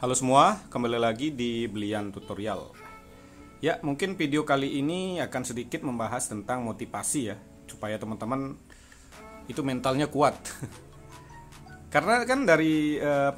Halo semua, kembali lagi di Belian Tutorial. Ya, mungkin video kali ini akan sedikit membahas tentang motivasi ya, supaya teman-teman itu mentalnya kuat. Karena kan dari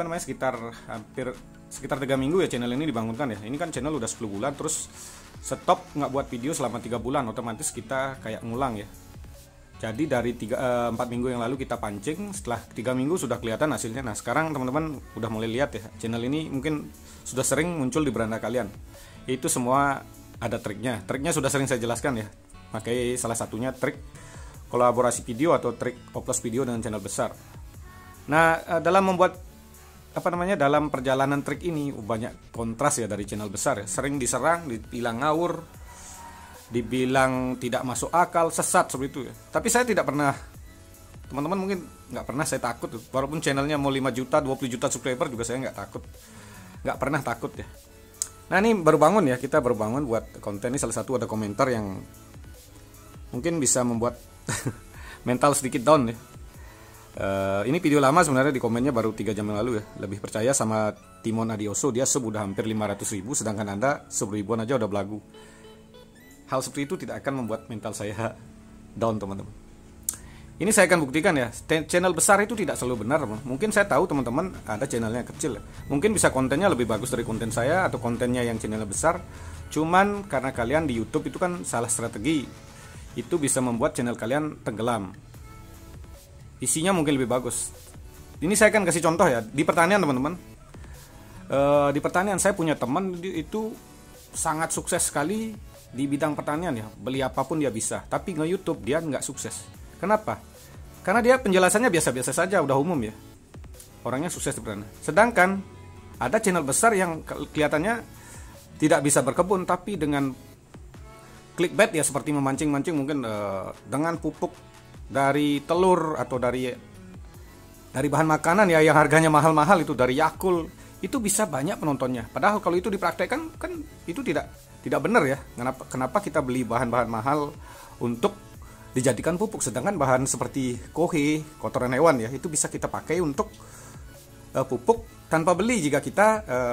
sekitar 3 minggu ya channel ini dibangunkan ya. Ini kan channel udah 10 bulan terus stop nggak buat video selama 3 bulan, otomatis kita kayak ngulang ya. Jadi dari 4 minggu yang lalu kita pancing, setelah 3 minggu sudah kelihatan hasilnya. Nah sekarang teman-teman udah mulai lihat ya, channel ini mungkin sudah sering muncul di beranda kalian. Itu semua ada triknya. Triknya sudah sering saya jelaskan ya. Pakai salah satunya trik kolaborasi video atau trik upload video dengan channel besar. Nah dalam membuat dalam perjalanan trik ini banyak kontras ya dari channel besar ya. Sering diserang, dibilang ngawur, dibilang tidak masuk akal, sesat seperti itu ya. Tapi saya tidak pernah, teman-teman mungkin nggak pernah saya takut. Walaupun channelnya mau 5 juta, 20 juta subscriber juga saya nggak takut. Nggak pernah takut ya. Nah ini baru bangun ya, kita baru bangun buat konten ini. Salah satu ada komentar yang mungkin bisa membuat mental sedikit down ya. Ini video lama sebenarnya, di komennya baru 3 jam yang lalu ya. Lebih percaya sama Timon Adioso, dia sub udah hampir 500.000, sedangkan Anda sub ribuan aja udah belagu. Hal seperti itu tidak akan membuat mental saya down teman-teman. Ini saya akan buktikan ya, channel besar itu tidak selalu benar. Mungkin saya tahu teman-teman ada channelnya kecil ya. Mungkin bisa kontennya lebih bagus dari konten saya, atau kontennya yang channelnya besar. Cuman karena kalian di YouTube itu kan salah strategi, itu bisa membuat channel kalian tenggelam. Isinya mungkin lebih bagus. Ini saya akan kasih contoh ya, di pertanian teman-teman. Di pertanian saya punya teman itu sangat sukses sekali di bidang pertanian ya, beli apapun dia bisa. Tapi nge-YouTube dia nggak sukses. Kenapa? Karena dia penjelasannya biasa-biasa saja, udah umum ya. Orangnya sukses di pertanian. Sedangkan ada channel besar yang kelihatannya tidak bisa berkebun, tapi dengan clickbait ya, seperti memancing-mancing mungkin dengan pupuk dari telur atau dari bahan makanan ya yang harganya mahal-mahal, itu dari Yakult, itu bisa banyak penontonnya. Padahal kalau itu dipraktekkan kan itu tidak benar ya. Kenapa kita beli bahan-bahan mahal untuk dijadikan pupuk, sedangkan bahan seperti kohe, kotoran hewan ya, itu bisa kita pakai untuk pupuk tanpa beli jika kita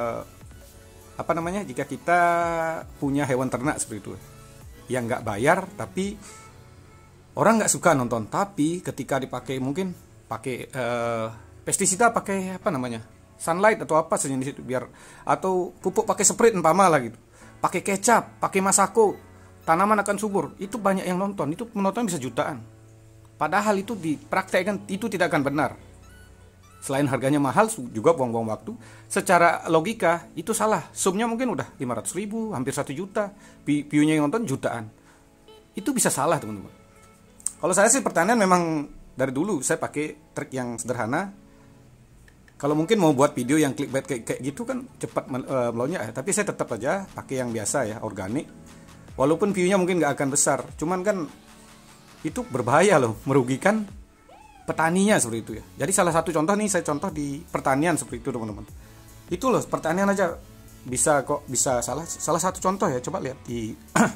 jika kita punya hewan ternak seperti itu. Yang nggak bayar tapi orang nggak suka nonton. Tapi ketika dipakai, mungkin pakai pestisida, pakai sunlight atau apa saja di situ, biar, atau pupuk pakai Sprite umpama lah gitu, pakai kecap, pakai Masako, tanaman akan subur, itu banyak yang nonton, itu penonton bisa jutaan. Padahal itu dipraktekkan itu tidak akan benar. Selain harganya mahal juga buang-buang waktu. Secara logika itu salah. Subnya mungkin udah 500.000, hampir 1 juta, view-nya yang nonton jutaan. Itu bisa salah teman-teman. Kalau saya sih pertanian memang dari dulu saya pakai trik yang sederhana. Kalau mungkin mau buat video yang clickbait kayak gitu kan cepat melonjak ya. Tapi saya tetap aja pakai yang biasa ya, organik. Walaupun view-nya mungkin nggak akan besar. Cuman kan itu berbahaya loh, merugikan petaninya seperti itu ya. Jadi salah satu contoh nih, saya contoh di pertanian seperti itu teman-teman. Itu loh, pertanian aja bisa salah satu contoh ya. Coba lihat di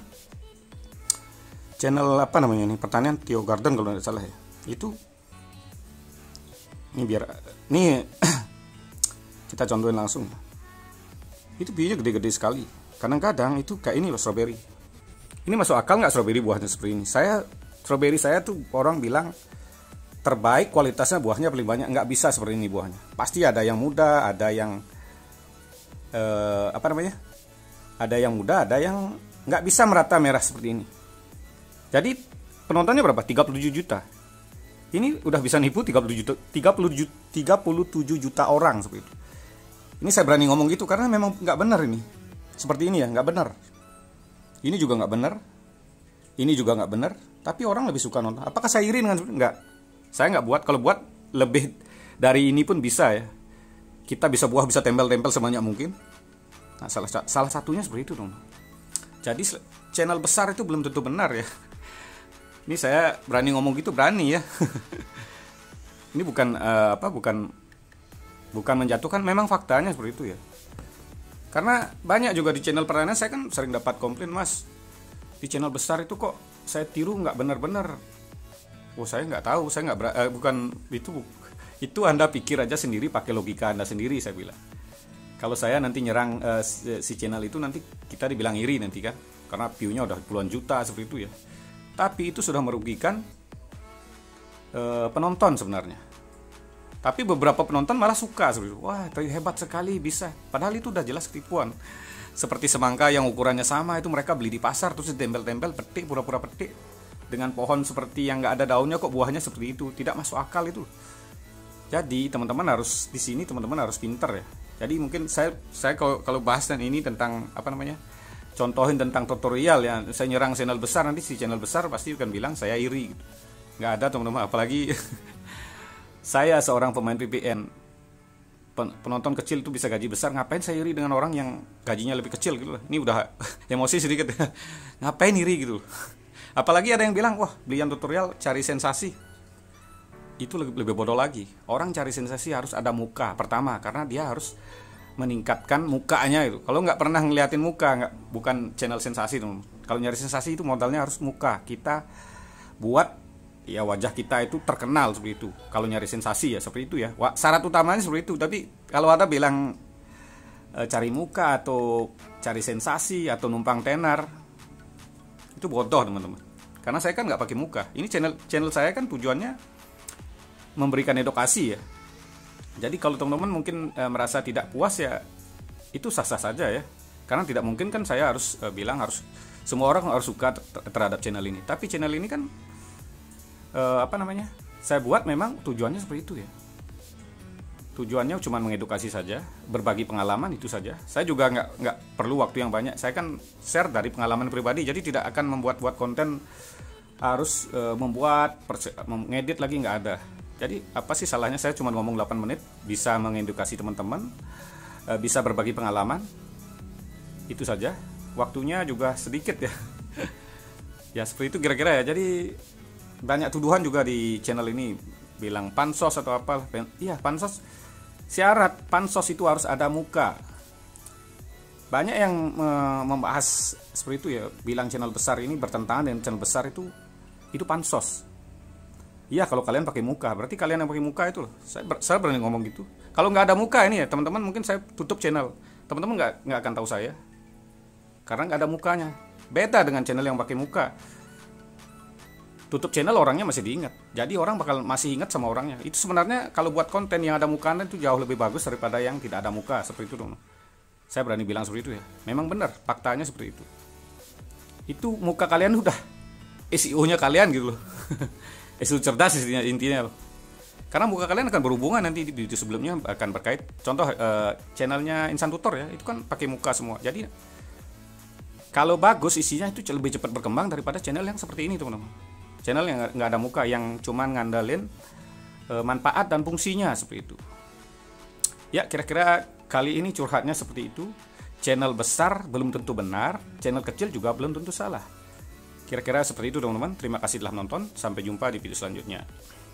channel pertanian Theo Garden kalau tidak salah ya. Itu ini kita contohin langsung. Itu bijinya gede-gede sekali. Kadang-kadang itu kayak ini loh, strawberry. Ini masuk akal nggak strawberry buahnya seperti ini? Strawberry saya tuh orang bilang terbaik kualitasnya, buahnya paling banyak. Nggak bisa seperti ini buahnya. Pasti ada yang muda, ada yang ada yang muda, ada yang nggak bisa merata merah seperti ini. Jadi penontonnya berapa? 37 juta. Ini udah bisa nipu 37 juta orang seperti itu. Ini saya berani ngomong gitu karena memang nggak benar ini. Seperti ini ya, nggak benar. Ini juga nggak benar. Ini juga nggak benar. Tapi orang lebih suka nonton. Apakah saya iri dengan? Nggak. Saya nggak buat. Kalau buat lebih dari ini pun bisa ya. Kita bisa bisa tempel-tempel sebanyak mungkin. Nah, salah satunya seperti itu dong. Jadi channel besar itu belum tentu benar ya. Ini saya berani ngomong gitu, berani ya. Ini bukan menjatuhkan, memang faktanya seperti itu ya. Karena banyak juga di channel pertanian saya kan sering dapat komplain, Mas, di channel besar itu kok saya tiru nggak benar-benar. Oh saya nggak tahu, saya nggak bukan itu Anda pikir aja sendiri, pakai logika Anda sendiri, saya bilang. Kalau saya nanti nyerang si channel itu, nanti kita dibilang iri nanti kan, karena view-nya udah puluhan juta seperti itu ya. Tapi itu sudah merugikan penonton sebenarnya. Tapi beberapa penonton malah suka seperti itu. Wah, hebat sekali bisa. Padahal itu udah jelas tipuan. Seperti semangka yang ukurannya sama itu mereka beli di pasar terus ditempel-tempel, petik, pura-pura petik. Dengan pohon seperti yang nggak ada daunnya kok buahnya seperti itu. Tidak masuk akal itu. Jadi teman-teman harus di sini, teman-teman harus pinter ya. Jadi mungkin saya kalau bahas dan ini tentang apa namanya, contohin tentang tutorial ya, saya nyerang channel besar, nanti si channel besar pasti akan bilang saya iri gitu. Nggak ada teman-teman, apalagi saya seorang pemain VPN, penonton kecil itu bisa gaji besar, ngapain saya iri dengan orang yang gajinya lebih kecil gitu. Ini udah emosi sedikit ya. Ngapain iri gitu. Apalagi ada yang bilang, wah belian tutorial cari sensasi. Itu lebih bodoh lagi. Orang cari sensasi harus ada muka pertama, karena dia harus meningkatkan mukanya itu. Kalau nggak pernah ngeliatin muka, bukan channel sensasi teman. Kalau nyari sensasi itu modalnya harus muka. Kita buat ya wajah kita itu terkenal seperti itu. Kalau nyari sensasi ya seperti itu ya. Syarat utamanya seperti itu. Tapi kalau ada bilang cari muka atau cari sensasi atau numpang tenar, itu bodoh teman-teman. Karena saya kan nggak pakai muka. Ini channel saya kan tujuannya memberikan edukasi ya. Jadi kalau teman-teman mungkin merasa tidak puas ya, itu sah-sah saja ya. Karena tidak mungkin kan saya harus bilang harus semua orang harus suka terhadap channel ini. Tapi channel ini kan apa namanya, saya buat memang tujuannya seperti itu ya. Tujuannya cuma mengedukasi saja, berbagi pengalaman itu saja. Saya juga nggak perlu waktu yang banyak. Saya kan share dari pengalaman pribadi, jadi tidak akan membuat konten harus mengedit lagi, nggak ada. Jadi apa sih salahnya saya cuma ngomong 8 menit, bisa mengedukasi teman-teman, bisa berbagi pengalaman, itu saja. Waktunya juga sedikit ya. Ya seperti itu kira-kira ya. Jadi banyak tuduhan juga di channel ini, bilang pansos atau apa. Iya pansos, syarat pansos itu harus ada muka. Banyak yang membahas seperti itu ya, bilang channel besar ini bertentangan dengan channel besar itu pansos. Iya kalau kalian pakai muka, berarti kalian yang pakai muka itu loh. Saya berani ngomong gitu. Kalau nggak ada muka ini ya teman-teman, mungkin saya tutup channel. Teman-teman nggak akan tahu saya, karena nggak ada mukanya. Beda dengan channel yang pakai muka. Tutup channel orangnya masih diingat. Jadi orang bakal masih ingat sama orangnya. Itu sebenarnya kalau buat konten yang ada mukanya itu jauh lebih bagus daripada yang tidak ada muka seperti itu dong. Saya berani bilang seperti itu ya. Memang benar, faktanya seperti itu. Itu muka kalian udah SEO-nya kalian gitu loh. SEO cerdas intinya loh. Karena muka kalian akan berhubungan nanti di sebelumnya akan berkait. Contoh channelnya Insan Tutor ya, itu kan pakai muka semua. Jadi kalau bagus isinya itu lebih cepat berkembang daripada channel yang seperti ini teman-teman. Channel yang nggak ada muka, yang cuman ngandalin manfaat dan fungsinya seperti itu. Ya kira-kira kali ini curhatnya seperti itu. Channel besar belum tentu benar, channel kecil juga belum tentu salah. Kira-kira seperti itu teman-teman. Terima kasih telah menonton. Sampai jumpa di video selanjutnya.